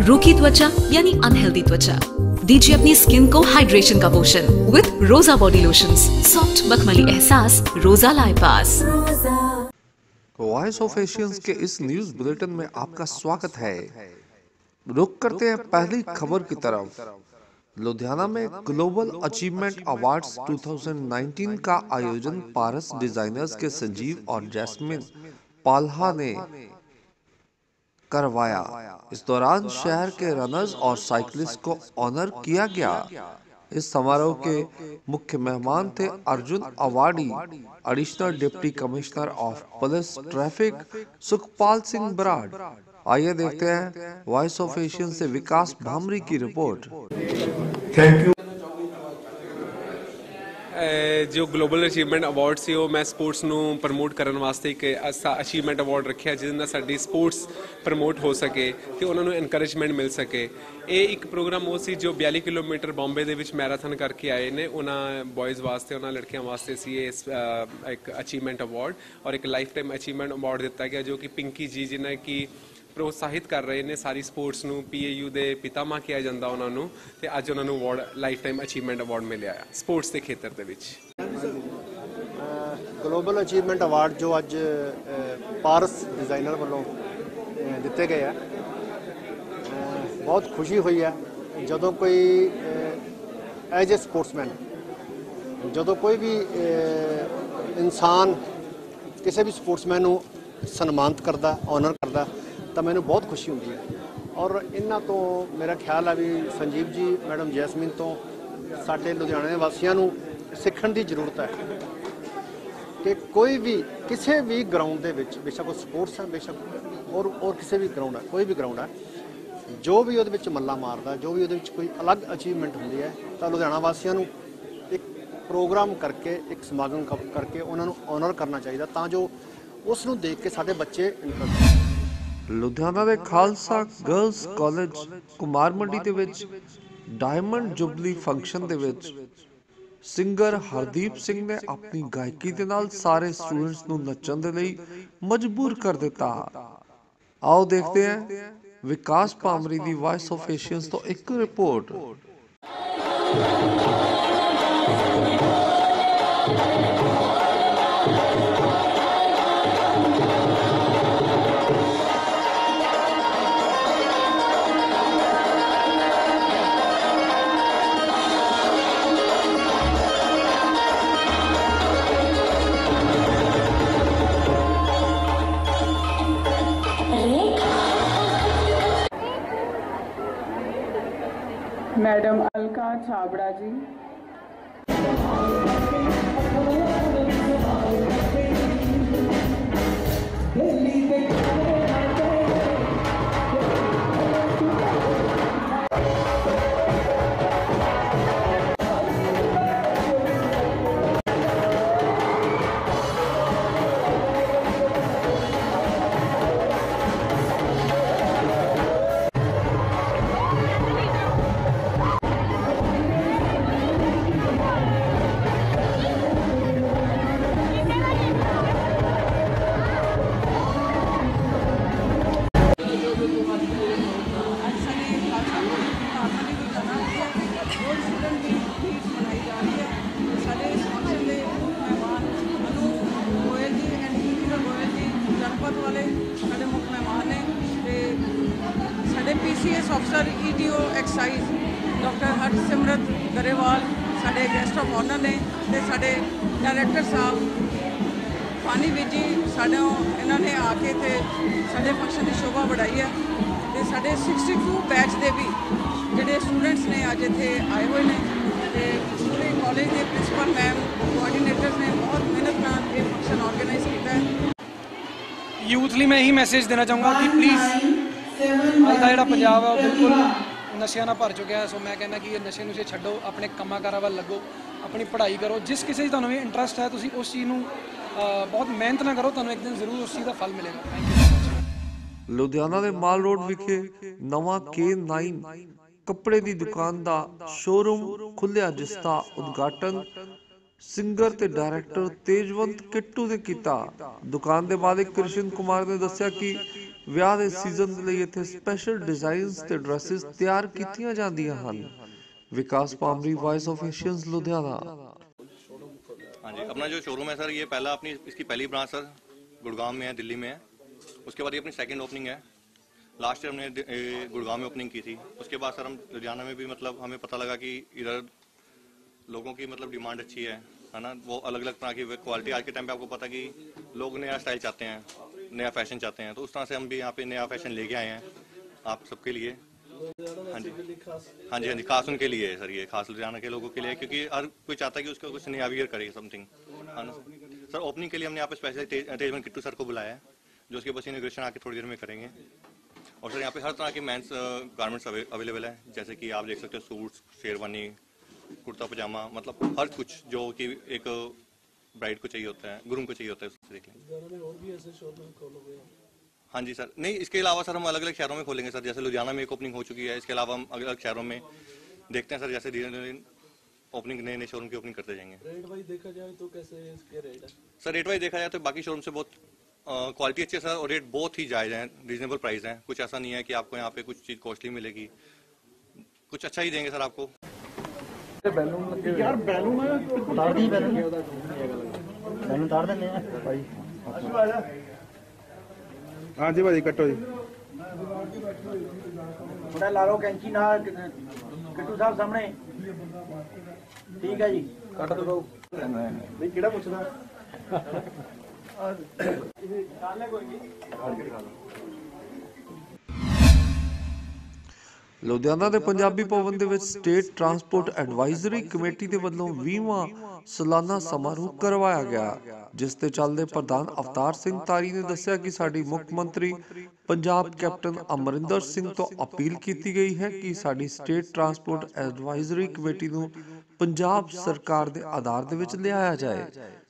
रूखी त्वचा यानी अनहेल्दी त्वचा, दीजिए अपनी स्किन को हाइड्रेशन का पोषण विद रोजा बॉडी लोशंस, सॉफ्ट मखमली एहसास, रोजा लाइपास। वॉइस ऑफ एशियंस के इस न्यूज बुलेटिन में आपका स्वागत है। रुक करते हैं पहली खबर की तरफ। लुधियाना में ग्लोबल अचीवमेंट अवार्ड्स 2019 का आयोजन पारस डिजाइनर्स के संजीव और जैस्मिन पाल्हा ने करवाया। इस दौरान शहर के रनर्स और साइकिलिस्ट को ऑनर किया गया। इस समारोह के मुख्य मेहमान थे Arjun awardee additional deputy commissioner of police traffic Sukhpal Singh Brar. आइए देखते हैं वॉइस ऑफ एशियन से विकास भामरी की रिपोर्ट। Thank you. जो ग्लोबल अचीवमेंट अवार्ड से वो मैं स्पोर्ट्स ਨੂੰ ਪ੍ਰਮੋਟ ਕਰਨ ਵਾਸਤੇ ਇੱਕ ਅਚੀਵਮੈਂਟ ਅਵਾਰਡ ਰੱਖਿਆ ਜਿਹਦੇ ਨਾਲ ਸਾਡੀ ਸਪੋਰਟਸ ਪ੍ਰਮੋਟ ਹੋ ਸਕੇ ਤੇ ਉਹਨਾਂ ਨੂੰ ਐਨਕਰੇਜਮੈਂਟ ਮਿਲ ਸਕੇ। ਇਹ ਇੱਕ ਪ੍ਰੋਗਰਾਮ ਉਹ ਸੀ ਜੋ 42 ਕਿਲੋਮੀਟਰ ਬੰਬੇ ਦੇ ਵਿੱਚ ਮੈਰਾਥਨ ਕਰਕੇ ਆਏ ਨੇ। ਉਹਨਾਂ ਬॉयਜ਼ ਵਾਸਤੇ ਉਹਨਾਂ ਲੜਕੀਆਂ ਵਾਸਤੇ ਸੀ ਇਹ ਇੱਕ ਅਚੀਵਮੈਂਟ ਅਵਾਰਡ ਔਰ ਇੱਕ ਲਾਈਫ ਟਾਈਮ ਅਚੀਵਮੈਂਟ ਅਵਾਰਡ ਦਿੱਤਾ ਗਿਆ ਜੋ ਕਿ ਪਿੰਕੀ ਜੀ ਜਿਨ੍ਹਾਂ ਕਿ प्रोत्साहित कर रहे हैं सारी स्पोर्ट्स ਨੂੰ PAU ਦੇ ਪਿਤਾਮਾ ਕਿਹਾ ਜਾਂਦਾ ਉਹਨਾਂ ਨੂੰ ਤੇ ਅੱਜ ਉਹਨਾਂ ਨੂੰ award lifetime achievement award ਮਿਲਿਆ ਸਪੋਰਟਸ ਦੇ ਖੇਤਰ ਦੇ ਵਿੱਚ। ਗਲੋਬਲ ਅਚੀਵਮੈਂਟ ਅਵਾਰਡ ਜੋ ਅੱਜ ਪਾਰਸ ਡਿਜ਼ਾਈਨਰ ਵੱਲੋਂ ਦਿੱਤੇ ਗਏ ਆ, ਬਹੁਤ ਖੁਸ਼ੀ ਹੋਈ ਹੈ ਜਦੋਂ ਕੋਈ ਐਜ ਏ ਸਪੋਰਟਸਮੈਨ ਜਦੋਂ ਕੋਈ ਵੀ ਇਨਸਾਨ ਕਿਸੇ ਵੀ ਸਪੋਰਟਸਮੈਨ ਨੂੰ ਸਨਮਾਨਿਤ ਕਰਦਾ ऑनर करता तो मैंने बहुत खुशी होती है। और इन्हों तो मेरा ख्याल है भी संजीव जी मैडम जैसमीन तो साढ़े लुधियाने वासियों को सीखने की जरूरत है कि कोई भी किसी भी ग्राउंड के बेशक स्पोर्ट्स है बेशक और किसी भी ग्राउंड है कोई भी ग्राउंड है जो भी वो मल्ला मारता जो भी वो कोई अलग अचीवमेंट होंगी है तो लुधियाना वासियों को एक प्रोग्राम करके एक समागम करके उन्होंने ऑनर करना चाहिए ਤਾਂ जो ਉਸ ਨੂੰ ਦੇਖ ਕੇ ਸਾਡੇ ਬੱਚੇ ਲੁਧਿਆਣਾ ਦੇ ਖਾਲਸਾ ਗਰਲਸ ਕਾਲਜ ਕੁਮਾਰ ਮੰਡੀ ਦੇ ਵਿੱਚ ਡਾਇਮੰਡ ਜੁਬਲੀ ਫੰਕਸ਼ਨ ਦੇ ਵਿੱਚ ਸਿੰਗਰ ਹਰਦੀਪ ਸਿੰਘ ਨੇ ਆਪਣੀ ਗਾਇਕੀ ਦੇ ਨਾਲ ਸਾਰੇ ਸਟੂਡੈਂਟਸ ਨੂੰ ਨੱਚਣ ਦੇ ਲਈ ਮਜਬੂਰ ਕਰ ਦਿੱਤਾ। ਆਓ ਦੇਖਦੇ ਹਾਂ ਵਿਕਾਸ ਭਾਮਰੀ ਦੀ ਵੌਇਸ ਆਫ ਏਸ਼ੀਅਨਸ ਤੋਂ ਇੱਕ report. Madam Alka Chhabra ji, PCS officer EDO excise doctor Harsimrat Grewal साढ़े गेस्ट ऑफ ऑनर ने ते साढ़े डायरैक्टर साहब पानी विजी साढ़े इन्होंने आके ते साढ़े फंक्शन की शोभा बढ़ाई है ते साढ़े 62 बैच के भी जोड़े स्टूडेंट्स ने अज इतने आए हुए हैं ते पूरे कॉलेज के प्रिंसीपल मैम कोआर्डीनेटर्स ने बहुत मेहनत नाल ये फंक्शन ऑर्गेनाइज किया है। यूथ ਲਈ मैं यही मैसेज देना चाहूँगा कि प्लीज़ ਅੱਜ ਦਾ ਜਿਹੜਾ ਪੰਜਾਬ ਆ ਬਿਲਕੁਲ ਨਸ਼ਿਆਂ ਨਾਲ ਭਰ ਚੁੱਕਿਆ ਹੈ। ਸੋ ਮੈਂ ਕਹਿੰਦਾ ਕਿ ਇਹ ਨਸ਼ੇ ਨੁਸ਼ੇ ਛੱਡੋ, ਆਪਣੇ ਕੰਮਾਂ ਕਾਰਾਂ ਵੱਲ ਲੱਗੋ, ਆਪਣੀ ਪੜ੍ਹਾਈ ਕਰੋ। ਜਿਸ ਕਿਸੇ 'ਚ ਤੁਹਾਨੂੰ ਵੀ ਇੰਟਰਸਟ ਹੈ ਤੁਸੀਂ ਉਸ ਚੀਜ਼ ਨੂੰ ਬਹੁਤ ਮਿਹਨਤ ਨਾਲ ਕਰੋ, ਤੁਹਾਨੂੰ ਇੱਕ ਦਿਨ ਜ਼ਰੂਰ ਉਸ ਚੀਜ਼ ਦਾ ਫਲ ਮਿਲੇਗਾ। Thank you. ਲੁਧਿਆਣਾ ਦੇ ਮਾਲ ਰੋਡ ਵਿਖੇ ਨਵਾਂ K9 ਕੱਪੜੇ ਦੀ ਦੁਕਾਨ ਦਾ ਸ਼ੋਰੂਮ ਖੁੱਲਿਆ ਜਿਸ ਦਾ ਉਦਘਾਟਨ ਸਿੰਗਰ ਤੇ ਡਾਇਰੈਕਟਰ ਤੇਜਵੰਤ ਕਿੱਟੂ ਨੇ ਕੀਤਾ। ਦੁਕਾਨ ਦੇ ਮਾਲਕ ਕ੍ਰਿਸ਼ਨ ਕੁਮਾਰ ਨੇ ਦੱਸਿਆ ਕਿ ਵਿਆਹ ਦੇ ਸੀਜ਼ਨ ਦੇ ਲਈ ਇੱਥੇ ਸਪੈਸ਼ਲ ਡਿਜ਼ਾਈਨਸ ਤੇ ਡਰੈਸਸ ਤਿਆਰ ਕੀਤੀਆਂ ਜਾਂਦੀਆਂ ਹਨ। Vikas Pamri, voice of Asians, Ludhiana. हाँ जी, अपना जो शोरूम है सर, ये पहला अपनी इसकी पहली ब्रांच सर गुड़गांव में है, दिल्ली में है। उसके बाद ये अपनी सेकंड ओपनिंग है। लास्ट ईयर हमने गुड़गांव में ओपनिंग की थी। उसके बाद सर हम लुधियाना में भी मतलब हमें पता लगा कि इधर लोगों की मतलब डिमांड अच्छी है ना। वो अलग अलग तरह की क्वालिटी, आज के टाइम पे आपको पता कि लोग नया स्टाइल चाहते हैं, नया फैशन चाहते हैं, तो उस तरह से हम भी यहाँ पे नया फैशन लेके आए हैं आप सबके लिए। हाँ जी हाँ जी हाँ जी, खास उनके लिए है सर, ये खास लुधियाना के लोगों के लिए, क्योंकि हर कोई चाहता है कि उसका कुछ नया वियर करे समथिंग, है ना सर। ओपनिंग के लिए हमने यहाँ पे स्पेशल तेजवन किट्टू सर को बुलाया है, जो उसके बस इनॉग्रेशन आके थोड़ी देर में करेंगे। और सर यहाँ पे हर तरह के मेंस गारमेंट्स अवेलेबल है, जैसे कि आप देख सकते हो सूट्स, शेरवानी, कुर्ता पजामा, मतलब हर कुछ जो कि एक ब्राइड को चाहिए होता है, ग्रूम को चाहिए होता है, उससे देख लें। हाँ जी सर, नहीं इसके अलावा सर हम अलग अलग शहरों में खोलेंगे सर, जैसे लुधियाना में एक ओपनिंग हो चुकी है, इसके अलावा हम अलग अलग शहरों में देखते हैं सर, जैसे धीरे धीरे ओपनिंग नए नए शोरूम की ओपनिंग करते जाएंगे। रेट वाइज देखा जाए तो कैसे इसके रेट है सर? रेट वाइज देखा जाए तो बाकी शोरूम से बहुत क्वालिटी अच्छी है सर, और रेट बहुत ही जायज़ है, रीजनेबल प्राइस है। कुछ ऐसा नहीं है कि आपको यहाँ पे कुछ चीज़ कॉस्टली मिलेगी, कुछ अच्छा ही देंगे सर आपको। यार बैलून उतार दी, बैलून उतार देने भाई। हाँ जी भाजी, कटो जी थोड़ा ला लो कैंची ना, किट्टू साहब सामने, ठीक है जी, कट दो भाई। किहड़ा पुछदा ਲੁਧਿਆਣਾ ਦੇ ਪੰਜਾਬੀ ਭਵਨ ਦੇ ਵਿੱਚ ਸਟੇਟ ਟਰਾਂਸਪੋਰਟ ਐਡਵਾਈਜ਼ਰੀ ਕਮੇਟੀ ਦੇ ਵੱਲੋਂ 20ਵਾਂ ਸਾਲਾਨਾ ਸਮਾਰੋਹ ਕਰਵਾਇਆ ਗਿਆ, ਜਿਸ ਤੇ ਚੱਲਦੇ ਪ੍ਰਧਾਨ ਅਵਤਾਰ ਸਿੰਘ ਤਾਰੀ ਨੇ ਦੱਸਿਆ ਕਿ ਸਾਡੀ ਮੁੱਖ ਮੰਤਰੀ ਪੰਜਾਬ ਕੈਪਟਨ ਅਮਰਿੰਦਰ ਸਿੰਘ ਤੋਂ ਅਪੀਲ ਕੀਤੀ ਗਈ ਹੈ ਕਿ ਸਾਡੀ ਸਟੇਟ ਟਰਾਂਸਪੋਰਟ ਐਡਵਾਈਜ਼ਰੀ ਕਮੇਟੀ ਨੂੰ ਪੰਜਾਬ ਸਰਕਾਰ ਦੇ ਆਧਾਰ ਦੇ ਵਿੱਚ ਲਿਆਇਆ ਜਾਏ।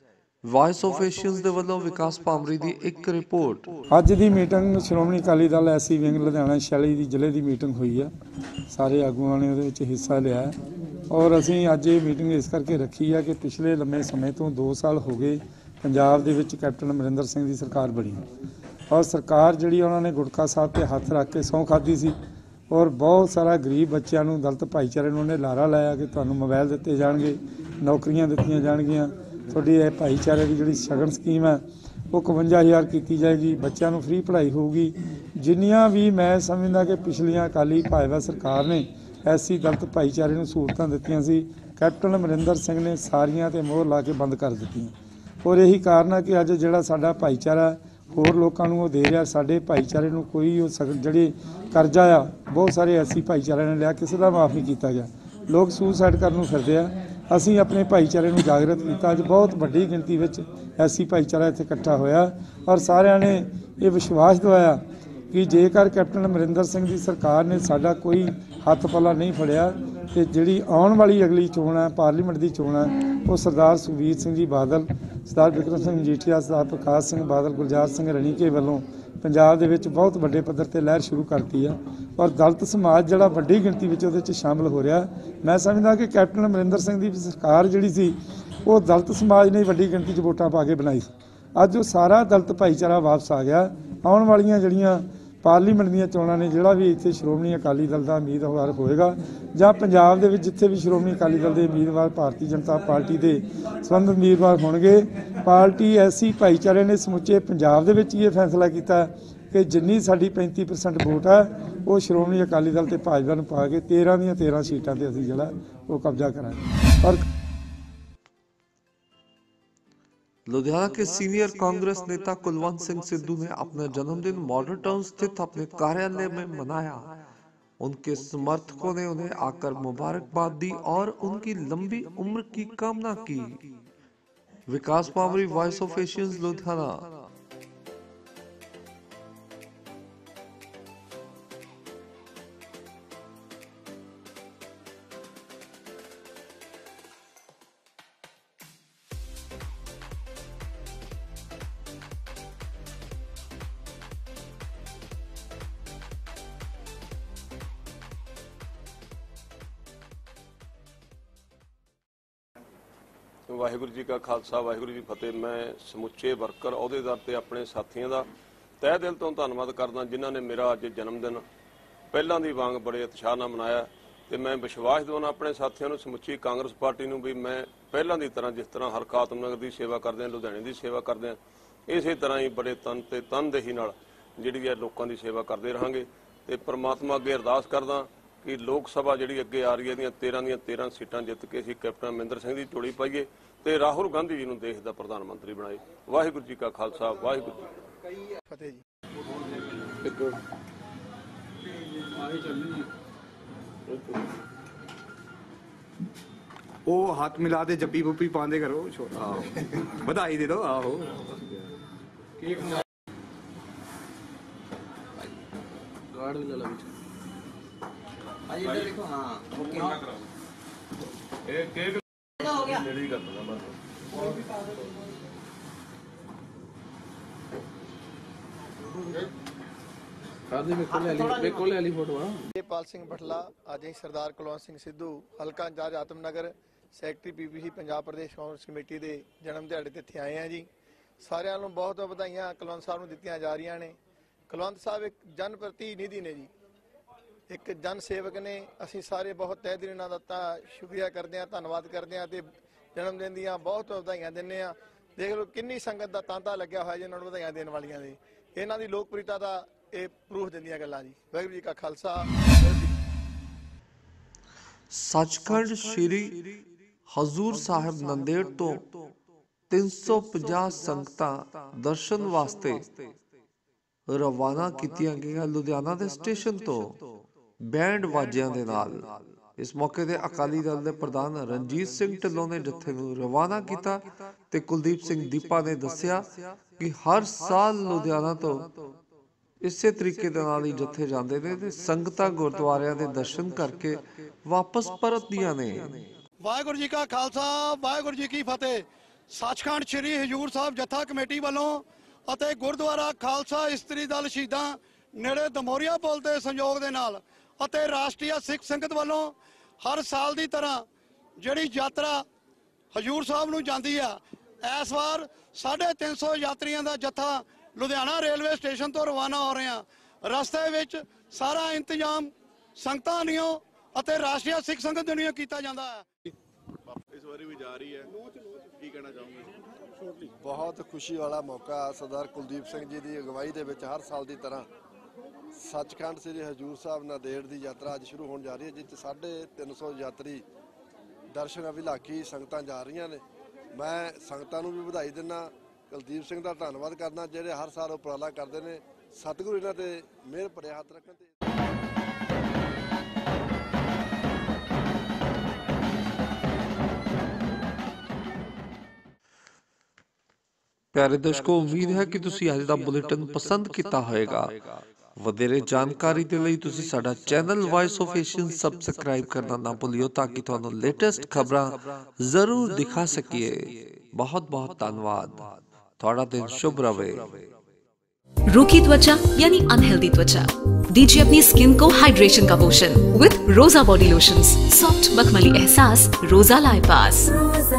ਵੌਇਸ ਆਫ ਏਸ਼ੀਅਨਸ ਦੇ ਵੱਲੋਂ ਵਿਕਾਸ ਪਾਮਰੀ ਦੀ ਇੱਕ ਰਿਪੋਰਟ। ਅੱਜ ਦੀ meeting Shiromani Akali Dal SC wing Ludhiana 46 ਦੀ ਜ਼ਿਲ੍ਹੇ ਦੀ ਮੀਟਿੰਗ ਹੋਈ ਹੈ। ਸਾਰੇ ਆਗੂਆਂ ਨੇ ਉਹਦੇ ਵਿੱਚ ਹਿੱਸਾ ਲਿਆ ਹੈ, ਔਰ ਅਸੀਂ ਅੱਜ ਇਹ ਮੀਟਿੰਗ ਇਸ ਕਰਕੇ ਰੱਖੀ ਹੈ ਕਿ ਪਿਛਲੇ ਲੰਮੇ ਸਮੇਂ ਤੋਂ 2 ਸਾਲ ਹੋ ਗਏ ਪੰਜਾਬ ਦੇ ਵਿੱਚ ਕੈਪਟਨ ਅਮਰਿੰਦਰ ਸਿੰਘ ਦੀ ਸਰਕਾਰ ਬਣੀ, ਔਰ ਸਰਕਾਰ ਜਿਹੜੀ ਉਹਨਾਂ ਨੇ ਗੁਟਕਾ ਸਾਹਿਬ ਤੇ ਹੱਥ ਰੱਖ ਕੇ ਸਹੁੰ ਖਾਧੀ ਸੀ, ਔਰ ਬਹੁਤ ਸਾਰਾ ਗਰੀਬ ਬੱਚਿਆਂ ਨੂੰ, ਦਲਿਤ ਭਾਈਚਾਰੇ ਨੂੰ ਉਹਨੇ ਲਾਰਾ ਲਾਇਆ ਕਿ ਤੁਹਾਨੂੰ ਮੋਬਾਈਲ ਦਿੱਤੇ ਜਾਣਗੇ, ਨੌਕਰੀਆਂ ਦਿੱਤੀਆਂ ਜਾਣਗੀਆਂ, ਤੁਹਾਡੀ ਇਹ ਭਾਈਚਾਰੇ ਦੀ ਜਿਹੜੀ ਸ਼ਗਨ ਸਕੀਮ ਹੈ ਉਹ 51,000 ਕੀਤੀ ਜਾਏਗੀ, ਬੱਚਿਆਂ ਨੂੰ ਫ੍ਰੀ ਪੜ੍ਹਾਈ ਹੋਊਗੀ। ਜਿੰਨੀਆਂ ਵੀ ਮੈਂ ਸਮਝਦਾ ਕਿ ਪਿਛਲੀਆਂ ਅਕਾਲੀ ਭਾਜਪਾ ਸਰਕਾਰ ਨੇ ਐਸੀ ਦਲਿਤ ਭਾਈਚਾਰੇ ਨੂੰ ਸਹੂਲਤਾਂ ਦਿੱਤੀਆਂ ਸੀ, ਕੈਪਟਨ ਅਮਰਿੰਦਰ ਸਿੰਘ ਨੇ ਸਾਰੀਆਂ ਤੇ ਮੋਹਰ ਲਾ ਕੇ ਬੰਦ ਕਰ ਦਿੱਤੀਆਂ। ਔਰ ਇਹੀ ਕਾਰਨ ਹੈ ਕਿ ਅੱਜ ਜਿਹੜਾ ਸਾਡਾ ਭਾਈਚਾਰਾ ਹੋਰ ਲੋਕਾਂ ਨੂੰ ਉਹ ਦੇ ਰਿਹਾ, ਸਾਡੇ ਭਾਈਚਾਰੇ ਨੂੰ ਕੋਈ ਉਹ ਜਿਹੜੀ ਕਰਜ਼ਾ ਆ ਬਹੁਤ ਸਾਰੇ ਐਸੀ ਭਾਈਚਾਰਿਆਂ ਨੇ ਲਿਆ, ਕਿਸੇ ਦਾ ਮਾਫ ਨਹੀਂ ਕੀਤਾ ਗਿਆ। ਲੋਕ ਸੁਸਾਈਡ ਕਰਨ ਨੂੰ ਫਿਰਦੇ ਆ। ਅਸੀਂ ਆਪਣੇ ਭਾਈਚਾਰੇ ਨੂੰ ਜਾਗਰਤ ਕੀਤਾ। ਅੱਜ ਬਹੁਤ ਵੱਡੀ ਗਿਣਤੀ ਵਿੱਚ ਐਸੀ ਭਾਈਚਾਰਾ ਇੱਥੇ ਇਕੱਠਾ ਹੋਇਆ, ਔਰ ਸਾਰਿਆਂ ਨੇ ਇਹ ਵਿਸ਼ਵਾਸ ਦਿਵਾਇਆ ਕਿ ਜੇਕਰ ਕੈਪਟਨ ਅਮਰਿੰਦਰ ਸਿੰਘ ਦੀ ਸਰਕਾਰ ਨੇ ਸਾਡਾ ਕੋਈ ਹੱਥ ਪੱਲਾ ਨਹੀਂ ਫੜਿਆ ਤੇ ਜਿਹੜੀ ਆਉਣ ਵਾਲੀ ਅਗਲੀ ਚੋਣ ਹੈ, ਪਾਰਲੀਮੈਂਟ ਦੀ ਚੋਣ ਹੈ, ਉਹ ਸਰਦਾਰ ਸੁਖਬੀਰ ਸਿੰਘ ਜੀ ਬਾਦਲ, ਸਰਦਾਰ ਬਿਕਰਮ ਸਿੰਘ ਮਜੀਠੀਆ, ਸਰਦਾਰ ਪ੍ਰਕਾਸ਼ ਸਿੰਘ ਬਾਦਲ, ਗੁਲਜ਼ਾਰ ਸਿੰਘ ਰਣੀਕੇ ਵੱਲੋਂ ਪੰਜਾਬ ਦੇ ਵਿੱਚ ਬਹੁਤ ਵੱਡੇ ਪੱਧਰ ਤੇ ਲਹਿਰ ਸ਼ੁਰੂ ਕਰਤੀ ਹੈ, ਔਰ ਦਲਿਤ ਸਮਾਜ ਜਿਹੜਾ ਵੱਡੀ ਗਿਣਤੀ ਵਿੱਚ ਉਹਦੇ 'ਚ ਸ਼ਾਮਲ ਹੋ ਰਿਹਾ। ਮੈਂ ਸਮਝਦਾ ਕਿ ਕੈਪਟਨ ਅਮਰਿੰਦਰ ਸਿੰਘ ਦੀ ਸਰਕਾਰ ਜਿਹੜੀ ਸੀ ਉਹ ਦਲਿਤ ਸਮਾਜ ਨੇ ਵੱਡੀ ਗਿਣਤੀ 'ਚ ਵੋਟਾਂ ਪਾ ਕੇ ਬਣਾਈ ਸੀ। ਅੱਜ ਉਹ ਸਾਰਾ ਦਲਿਤ ਭਾਈਚਾਰਾ ਵਾਪਸ ਆ ਗਿਆ। ਆਉਣ ਵਾਲੀਆਂ ਜਿਹੜੀਆਂ ਪਾਰਲੀਮੈਂਟ ਦੀਆਂ ਚੋਣਾਂ ਨੇ, ਜਿਹੜਾ ਵੀ ਇੱਥੇ ਸ਼੍ਰੋਮਣੀ ਅਕਾਲੀ ਦਲ ਦਾ ਉਮੀਦਵਾਰ ਹੋਏਗਾ ਜਾਂ ਪੰਜਾਬ ਦੇ ਵਿੱਚ ਜਿੱਥੇ ਵੀ ਸ਼੍ਰੋਮਣੀ ਅਕਾਲੀ ਦਲ ਦੇ ਉਮੀਦਵਾਰ, ਭਾਰਤੀ ਜਨਤਾ ਪਾਰਟੀ ਦੇ ਸੰਬੰਧਿਤ ਉਮੀਦਵਾਰ ਹੋਣਗੇ, ਪਾਰਟੀ ਐਸੀ ਭਾਈਚਾਰੇ ਨੇ ਸਮੁੱਚੇ ਪੰਜਾਬ ਦੇ ਵਿੱਚ ਇਹ ਫੈਸਲਾ ਕੀਤਾ ਕਿ ਜਿੰਨੀ ਸਾਡੀ 35% ਵੋਟ ਹੈ ਉਹ ਸ਼੍ਰੋਮਣੀ ਅਕਾਲੀ ਦਲ ਤੇ ਭਾਜਪਾ ਨੂੰ ਪਾ ਕੇ 13 ਦੀਆਂ 13 ਸੀਟਾਂ ਤੇ ਅਸੀਂ ਜਿਹੜਾ ਉਹ ਕਬਜ਼ਾ ਕਰਾਂਗੇ। ਔਰ लुधियाना के सीनियर कांग्रेस नेता कुलवंत सिंह सिद्धू ने अपना जन्मदिन मॉडल टाउन स्थित अपने कार्यालय में मनाया। उनके समर्थकों ने उन्हें आकर मुबारकबाद दी और उनकी लंबी उम्र की कामना की। Vikas Pamri, voice of Asians, Ludhiana. Waheguru ji ਕਾ ਖਾਲਸਾ, ਵਾਹਿਗੁਰੂ ਜੀ ਫਤਿਹ। ਮੈਂ ਸਮੁੱਚੇ ਵਰਕਰ, ਅਹੁਦੇਦਾਰ ਤੇ ਆਪਣੇ ਸਾਥੀਆਂ ਦਾ ਤਹਿ ਦਿਲ ਤੋਂ ਧੰਨਵਾਦ ਕਰਦਾ ਜਿਨ੍ਹਾਂ ਨੇ ਮੇਰਾ ਅੱਜ ਜਨਮ ਦਿਨ ਪਹਿਲਾਂ ਦੀ ਵਾਂਗ ਬੜੇ ਉਤਸ਼ਾਹ ਨਾਲ ਮਨਾਇਆ ਤੇ ਮੈਂ ਵਿਸ਼ਵਾਸ ਦਿਵਾਉਣਾ ਆਪਣੇ ਸਾਥੀਆਂ ਨੂੰ, ਸਮੁੱਚੀ ਕਾਂਗਰਸ ਪਾਰਟੀ ਨੂੰ ਵੀ ਮੈਂ ਪਹਿਲਾਂ ਦੀ ਤਰ੍ਹਾਂ ਜਿਸ ਤਰ੍ਹਾਂ ਹਲਕਾ ਆਤਮਨਗਰ ਦੀ ਸੇਵਾ ਕਰਦੇ ਹਾਂ, ਲੁਧਿਆਣੇ ਦੀ ਸੇਵਾ ਕਰਦੇ ਹਾਂ, ਇਸੇ ਤਰ੍ਹਾਂ ਹੀ ਬੜੇ ਤਨ ਤੇ ਤਨਦੇਹੀ ਨਾਲ ਜਿਹੜੀ ਹੈ ਲੋਕਾਂ ਦੀ ਸੇਵਾ ਕਰਦੇ ਰਹਾਂਗੇ। ਤੇ ਪ੍ਰਮਾਤਮਾ ਅੱਗੇ ਅਰਦਾਸ ਕਰਦਾ ਕਿ ਲੋਕ ਸਭਾ ਜਿਹੜੀ ਅੱਗੇ ਆ ਰਹੀ ਹੈ ਦੀਆਂ 13 ਸੀਟਾਂ ਜਿੱਤ ਕੇ ਅਸੀਂ ਕੈਪਟਨ ਅਮਰਿੰਦਰ ਸਿੰਘ ਦੀ ਝੋਲੀ ਪਾਈਏ ਤੇ ਰਾਹੁਲ ਗਾਂਧੀ ਜੀ ਨੂੰ ਦੇਸ਼ ਦਾ ਪ੍ਰਧਾਨ ਮੰਤਰੀ ਬਣਾਏ। ਵਾਹਿਗੁਰੂ ਜੀ ਕਾ ਖਾਲਸਾ, ਵਾਹਿਗੁਰੂ ਜੀ ਫਤਿਹ ਜੀ। ਉਹ ਹੱਥ ਮਿਲਾ ਦੇ ਜੱਪੀ ਪੁੱਪੀ ਪਾਉਂਦੇ ਕਰੋ, ਛੋਟਾ ਵਧਾਈ ਦੇ ਦੋ। ਆਹੋ गार्ड भी लगा बीच भाई इधर देखो। हां ओके एक केक हो गया रेडी कर दो बस। और भी पा दो कादे में कोले वाली फोटो है। ਜੇਪਾਲ ਸਿੰਘ ਬਠਲਾ ਅੱਜ ਹੀ ਸਰਦਾਰ ਕੁਲਵੰਤ ਸਿੰਘ ਸਿੱਧੂ ਹਲਕਾ incharge Atamnagar secretary PPC Punjab Pradesh Congress committee ਦੇ ਜਨਮ ਦਿਹਾੜੇ ਤੇ ਇੱਥੇ ਆਏ ਆ ਜੀ। ਸਾਰਿਆਂ ਨੂੰ ਬਹੁਤ ਵਧਾਈਆਂ ਕੁਲਵੰਤ ਸਾਹਿਬ ਨੂੰ ਦਿੱਤੀਆਂ ਜਾ ਰਹੀਆਂ ਨੇ। ਕੁਲਵੰਤ ਸਾਹਿਬ ਇੱਕ ਜਨ ਪ੍ਰਤੀਨਿਧੀ ਨੇ ਜੀ, ਇੱਕ ਜਨ ਸੇਵਕ ਨੇ। ਅਸੀਂ ਸਾਰੇ ਬਹੁਤ ਤਹਿ ਦਿਲ ਨਾਲ ਦਾ ਸ਼ੁਕਰੀਆ ਕਰਦੇ ਹਾਂ, ਧੰਨਵਾਦ ਕਰਦੇ ਹਾਂ ਤੇ ਜਨਮ ਦਿਨ ਦੀਆਂ ਬਹੁਤ ਵਧਾਈਆਂ ਦਿੰਦੇ ਹਾਂ। ਦੇਖ ਲਓ ਕਿੰਨੀ ਸੰਗਤ ਦਾ ਤਾਂਤਾ ਲੱਗਿਆ ਹੋਇਆ ਜੀ ਇਹਨਾਂ ਨੂੰ ਵਧਾਈਆਂ ਦੇਣ ਵਾਲੀਆਂ ਦੇ। ਇਹਨਾਂ ਦੀ ਲੋਕਪ੍ਰਿਯਤਾ ਦਾ ਇਹ ਪ੍ਰੂਫ ਦਿੰਦੀਆਂ ਗੱਲਾਂ ਜੀ। ਵਾਹਿਗੁਰੂ ਜੀ ਕਾ ਖਾਲਸਾ। ਸੱਚਖੰਡ ਸ਼੍ਰੀ ਹਜ਼ੂਰ ਸਾਹਿਬ ਨੰਦੇੜ ਤੋਂ 350 ਸੰਗਤਾਂ ਦਰਸ਼ਨ ਵਾਸਤੇ ਰਵਾਨਾ ਕੀਤੀਆਂ ਗਈਆਂ ਲੁਧਿਆਣਾ ਦੇ ਸਟੇਸ਼ਨ ਤੋਂ ਬੈਂਡ ਵਾਜਿਆਂ ਦੇ ਨਾਲ। ਇਸ ਮੌਕੇ ਤੇ ਅਕਾਲੀ ਦਲ ਦੇ ਪ੍ਰਧਾਨ ਰਣਜੀਤ ਸਿੰਘ ਢਿੱਲੋਂ ਨੇ ਜੱਥੇ ਨੂੰ ਰਵਾਨਾ ਕੀਤਾ ਤੇ ਕੁਲਦੀਪ ਸਿੰਘ ਦੀਪਾ ਨੇ ਦੱਸਿਆ ਕਿ ਹਰ ਸਾਲ ਲੁਧਿਆਣਾ ਤੋਂ ਇਸੇ ਤਰੀਕੇ ਦੇ ਨਾਲ ਹੀ ਜੱਥੇ ਜਾਂਦੇ ਨੇ ਤੇ ਸੰਗਤਾਂ ਗੁਰਦੁਆਰਿਆਂ ਦੇ ਦਰਸ਼ਨ ਕਰਕੇ ਵਾਪਸ ਪਰਤਦੀਆਂ ਨੇ। ਵਾਹਿਗੁਰੂ ਜੀ ਕਾ ਖਾਲਸਾ, ਵਾਹਿਗੁਰੂ ਜੀ ਕੀ ਫਤਿਹ। ਸੱਚਖੰਡ ਸ੍ਰੀ ਹਜ਼ੂਰ ਸਾਹਿਬ ਜੱਥਾ ਕਮੇਟੀ ਵੱਲੋਂ ਅਤੇ ਗੁਰਦੁਆਰਾ ਖਾਲਸਾ ਇਸਤਰੀ ਦਲ ਸ਼ਹੀਦਾਂ ਨੇੜੇ ਦਮੋਰੀਆ ਪੁਲ ਦੇ ਸੰਯੋਗ ਦੇ ਨਾਲ ਅਤੇ ਰਾਸ਼ਟਰੀ ਸਿੱਖ ਸੰਗਤ ਵੱਲੋਂ ਹਰ ਸਾਲ ਦੀ ਤਰ੍ਹਾਂ ਜਿਹੜੀ ਯਾਤਰਾ ਹਜ਼ੂਰ ਸਾਹਿਬ ਨੂੰ ਜਾਂਦੀ ਆ, ਇਸ ਵਾਰ 350 ਯਾਤਰੀਆਂ ਦਾ ਜੱਥਾ ਲੁਧਿਆਣਾ ਰੇਲਵੇ ਸਟੇਸ਼ਨ ਤੋਂ ਰਵਾਨਾ ਹੋ ਰਿਹਾ। ਰਸਤੇ ਵਿੱਚ ਸਾਰਾ ਇੰਤਜ਼ਾਮ ਸੰਗਤਾਂ ਦੀਆਂ ਅਤੇ ਰਾਸ਼ਟਰੀ ਸਿੱਖ ਸੰਗਤ ਦੀਆਂ ਕੀਤਾ ਜਾਂਦਾ ਹੈ। ਇਸ ਵਾਰੀ ਵੀ ਜਾ ਰਹੀ ਹੈ, ਕੀ ਕਹਿਣਾ ਚਾਹੋਗੇ? ਬਹੁਤ ਖੁਸ਼ੀ ਵਾਲਾ ਮੌਕਾ। ਸਰਦਾਰ ਕੁਲਦੀਪ ਸਿੰਘ ਜੀ ਦੀ ਅਗਵਾਈ ਦੇ ਵਿੱਚ ਹਰ ਸਾਲ ਦੀ ਤਰ੍ਹਾਂ ਸੱਚਖੰਡ ਸ੍ਰੀ ਹਜ਼ੂਰ ਸਾਹਿਬ ਨਾਂਦੇੜ ਦੀ ਯਾਤਰਾ ਅੱਜ ਸ਼ੁਰੂ ਹੋਣ ਜਾ ਰਹੀ ਹੈ, ਜਿਸ 'ਚ 350 ਯਾਤਰੀ ਦਰਸ਼ਨ ਅਭਿਲਾਖੀ ਸੰਗਤਾਂ ਜਾ ਰਹੀਆਂ ਨੇ। ਮੈਂ ਸੰਗਤਾਂ ਨੂੰ ਵੀ ਵਧਾਈ ਦਿੰਦਾ, ਕੁਲਦੀਪ ਸਿੰਘ ਦਾ ਧੰਨਵਾਦ ਕਰਦਾ ਜਿਹੜੇ ਹਰ ਸਾਲ ਉਪਰਾਲਾ ਕਰਦੇ ਨੇ। ਸਤਿਗੁਰੂ ਇਹਨਾਂ ਤੇ ਮਿਹਰ ਭਰੇ ਹੱਥ ਰੱਖਣ ਤੇ। प्यारे दर्शकों, उम्मीद है कि तुसी आज दा बुलेटिन पसंद किया होगा। वधेरे जानकारी दे लई तुसी साडा channel voice of Asian subscribe करना ना भूलियो ताकि तुहानू लेटेस्ट खबरां जरूर दिखा सकिए। बहुत बहुत धन्यवाद। थोड़ा दिन शुभ रहे। रूखी त्वचा यानी अनहेल्दी त्वचा, दीजिए अपनी स्किन को हाइड्रेशन का पोषण विद रोजा बॉडी लोशंस। सॉफ्ट मखमली एहसास रोजा लाइपास।